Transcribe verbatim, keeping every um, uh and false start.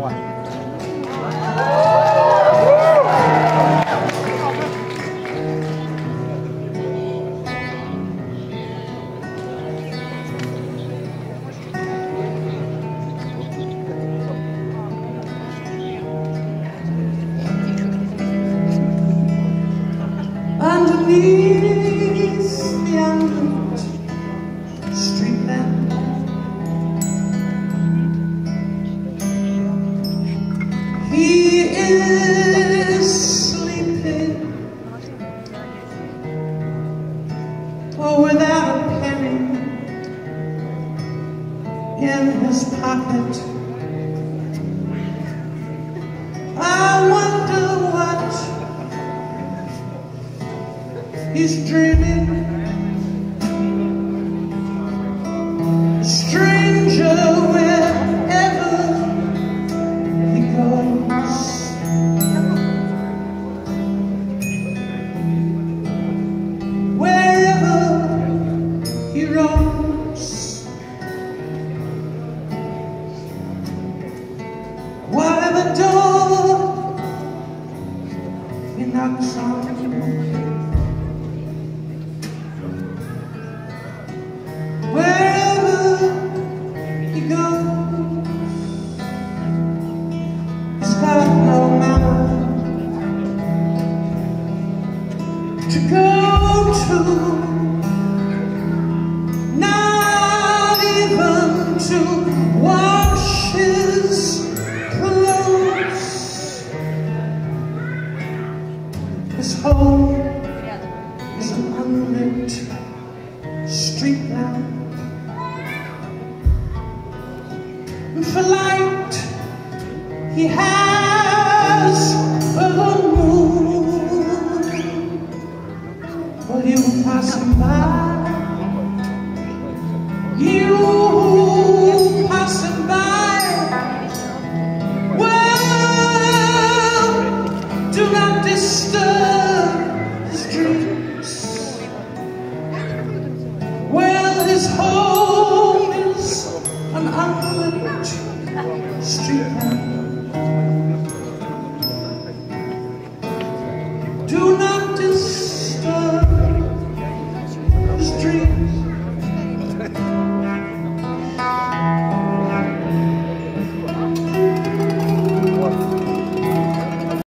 Underneath the unlit street lamp, he is sleeping, oh, without a penny in his pocket. I wonder what he's dreaming. A stranger wherever he goes. Wherever he roams. Whatever door he knocks on. Wherever he goes, he's got no matter to go to, not even to wash his clothes. His home is an unlit street lamp. For light, he has a moon. But you passing by, you passing by, well, do not disturb his dreams. Well, his home